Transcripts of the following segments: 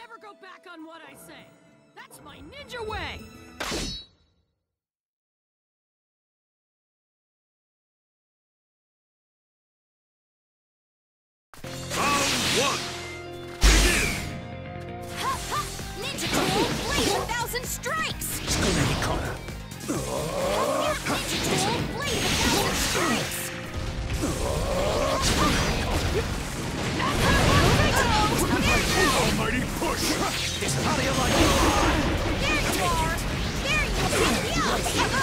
never go back on what I say. That's my ninja way! Round one! Begin! Ninja Tool, Blade of 1,000 Strikes! Ninja Tool, Blade of 1,000 Strikes! Almighty push! How do you like it? There you are! There you are!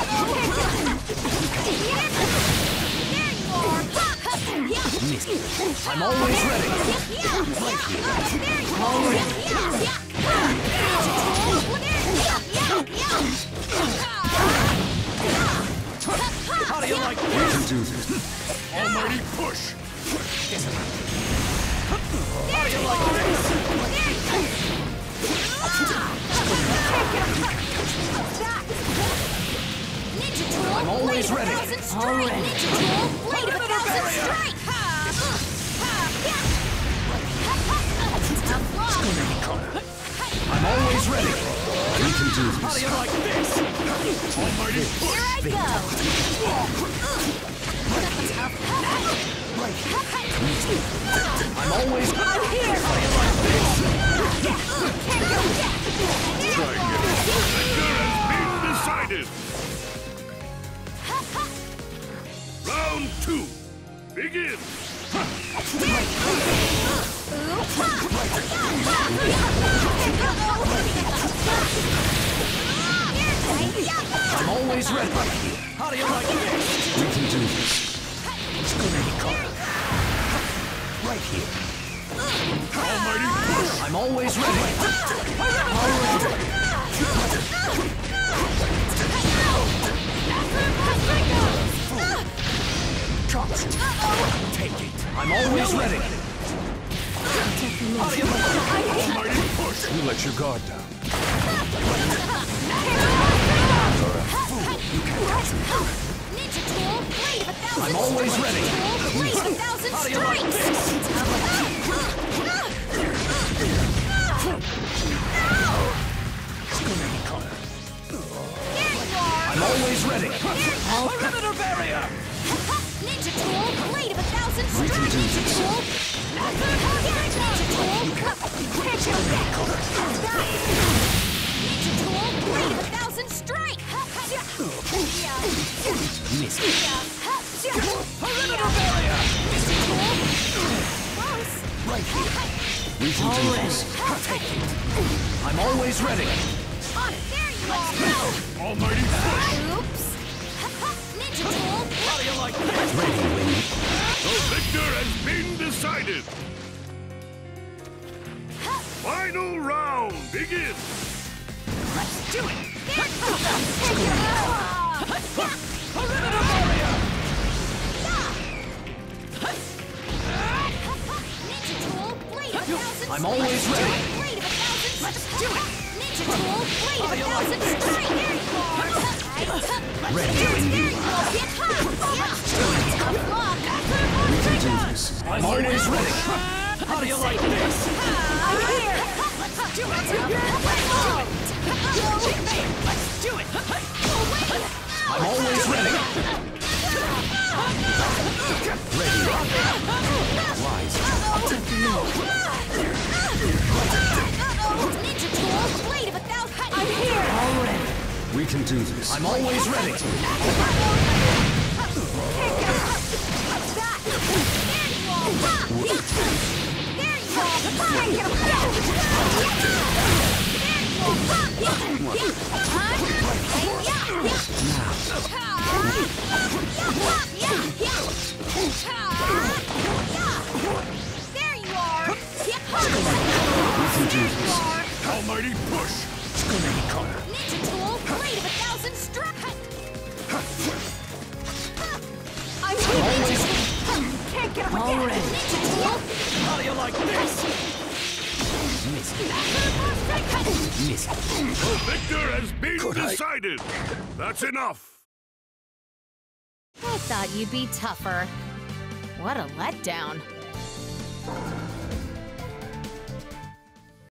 I'm always ready. How do you like it? We can do this. Almighty push! How do you like this? Ninja Tool, I'm always Blade ready. of 1,000 Strike! Ninja Tool, Blade of 1,000 Strike! I'm always ready. We can do this. How do you like this? Almighty push! Here I go! I'm always I'm here! How do you like this? Try and get it. Victor has been decided! Round two! Begin! I'm always ready. How do you like this? We can do this. Right here. Almighty push! I'm always ready. Take it. I'm always ready. How do you like it? Almighty push! You let your guard down. Ninja Tool, Blade of 1,000 I'm always ready. Blade of 1,000 How do you like Strikes! this? There you are! I'm always ready. Perimeter barrier. Ninja Tool, Blade of 1,000 Strikes! can do Ninja this. Tool! Ninja Tool, Blade of 1,000 Strikes! Miss. Perimeter barrier. Close! Right here. We can do this. Take it. I'm always ready. On it! There you are! Almighty push! Oops! Ninja Tool! How do you like this? Ready, Winnie. The victor has been decided! Final round! Begin! Let's do it. Perimeter barrier. Ninja Tool, Blade of 1,000 I'm always ready. Blade of 1,000 Let's do it! Ninja Tool, Blade of How do you 1,000 like this? Strike! There you are! Ready, There Winnie. you go! Get hot! Tough luck! We can do this. I'm always ready. How do you like this? I'm here! Let's do it! Let's do it. I'm always ready. Ready. Rise. Ninja Tool, Blade of 1,000 I'm here! Already. We can do this. I'm always ready. There you are! We can do this. Almighty push! Ninja Tool, Blade of 1,000 Strike! I'm Always. Can't get up again! Already. Ninja Tool! How do you like this? Miss. Miss. The victor has been decided! That's enough! I thought you'd be tougher. What a letdown.